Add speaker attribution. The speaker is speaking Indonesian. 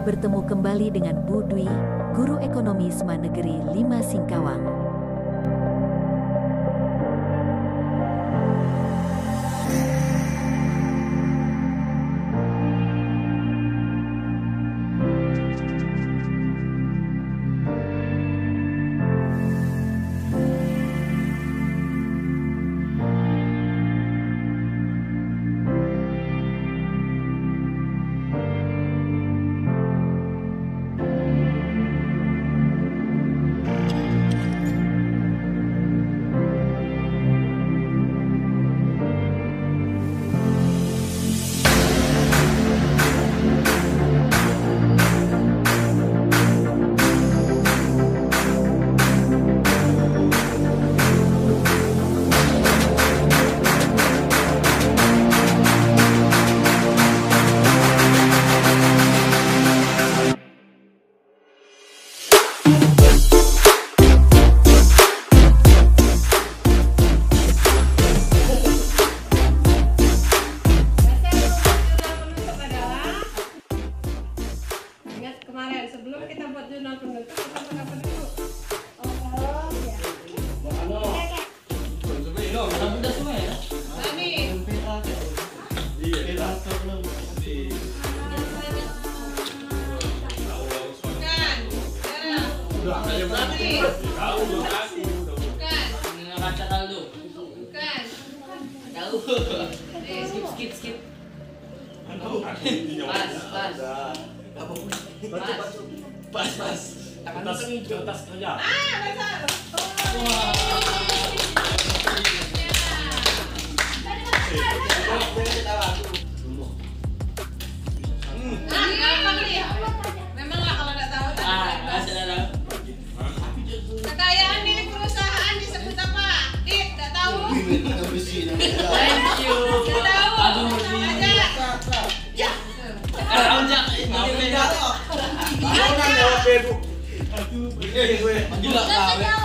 Speaker 1: bertemu kembali dengan Bu Dwi, Guru Ekonomi SMA Negeri 5 Singkawang.
Speaker 2: Kemarin sebelum kita buat jurnal penutup kita apa dulu? Oh ya.
Speaker 3: Udah semua ya?
Speaker 2: Ini.
Speaker 3: Skip. Pas. Atas kerja.
Speaker 2: Memang lah kalau nggak tahu kekayaan milik perusahaan disebut apa? Dit, nggak tahu?
Speaker 3: Thank you.
Speaker 2: Nggak tahu aja.